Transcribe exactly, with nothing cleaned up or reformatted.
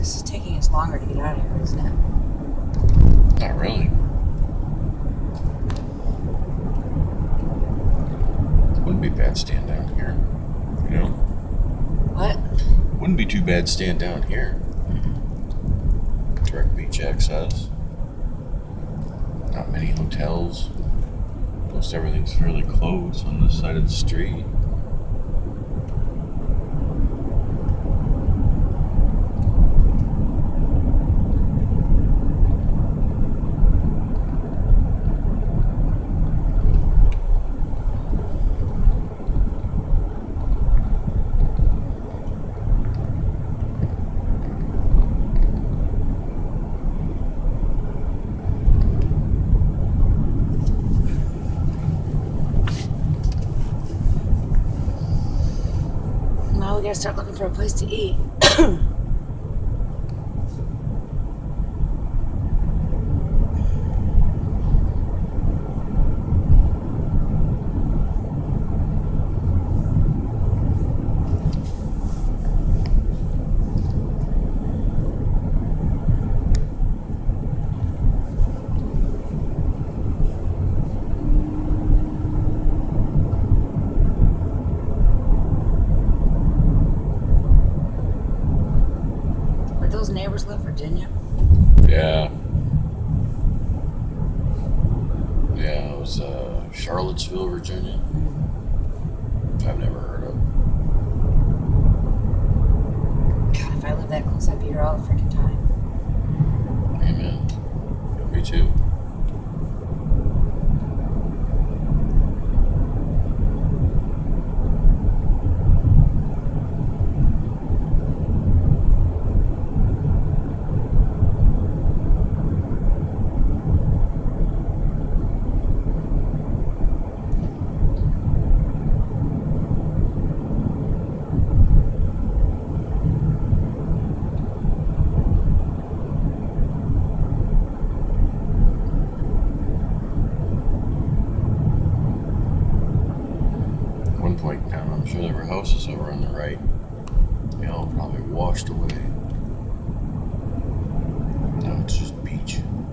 This is taking us longer to get out of here, isn't it? Not really. Wouldn't be bad staying down here, you know? What? Wouldn't be too bad staying down here. Direct beach access. Not many hotels. Most everything's fairly close on this side of the street. Now we gotta start looking for a place to eat. Those neighbors live in Virginia? Yeah. Yeah, it was uh, Charlottesville, Virginia. I've never heard of. God, if I lived that close, I'd be here all the freaking time. Amen. Me too. One point in time, I'm sure there were houses over on the right. They all probably washed away. Now it's just beach.